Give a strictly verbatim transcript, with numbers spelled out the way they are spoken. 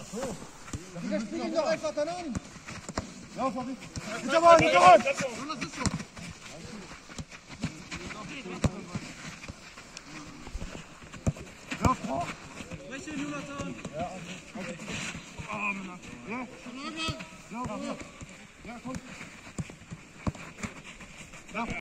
Digga, spiel ihn doch einfach dann an. Ja, Fabi. Hintermann, Hintermann! Jonas ist so. Ja, Frau. Welche Jonathan? Ja, okay. Oh, Mann. Ja, ja, ja, komm. Ja.